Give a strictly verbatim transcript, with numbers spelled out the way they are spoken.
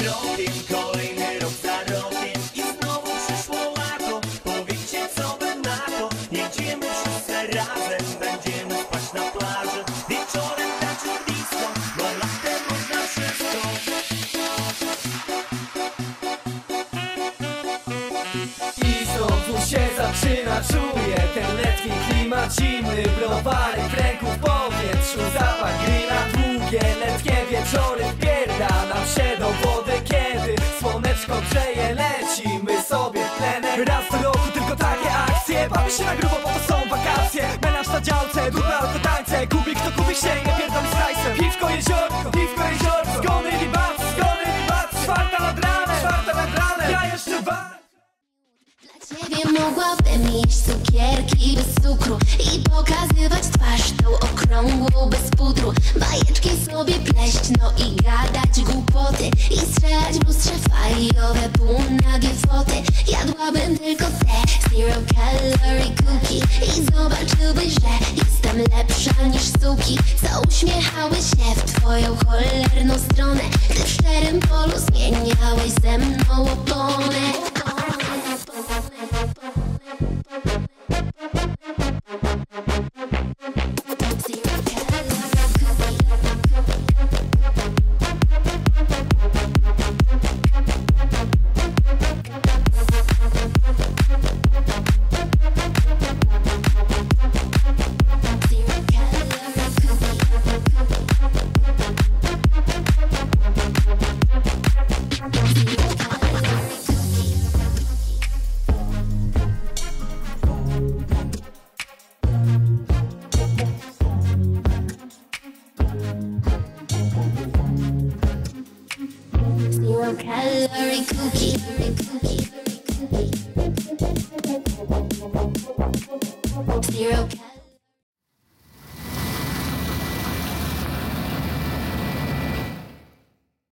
krokiem, kolejny rok za rokiem i znowu przyszło lato. Powiedzcie, co wy na to? Jedziemy wszyscy razem, będziemy spać na plaży, wieczorem tańczyć disco, bo latem można wszystko. I znowu się zaczyna, czuję ten letni klimat zimny, browary w ręku, w powietrzu zapach grilla. Długie letnie wieczory, wpierdalam się do wody, kiedy słoneczko grzeje, lecimy sobie w plener. Raz do roku tylko takie akcje, bawi się na grubo, bo to są wakacje. Melanż na działce, dupę auto tańce, kubik to kubik się nie pierdoli z hajsem. Piwko jeziorko, piwko jeziorko, zgony libac, zgony libac. Czwarta nad ranem, czwarta nad ranem, ja jeszcze war. Ciebie mogłabym jeść cukierki bez cukru i pokazywać twarz tą okrągłą bez pudru. Bajeczki sobie pleść, no i gadać głupoty i strzelać w lustrze fajowe półnagie foty. Jadłabym tylko te zero calorie cookie i zobaczyłbyś, że jestem lepsza niż suki, co uśmiechały się w twoją cholerną stronę, gdy w szczerym polu zmieniałeś ze mną oponę. Zero calorie cookie. Zero calorie.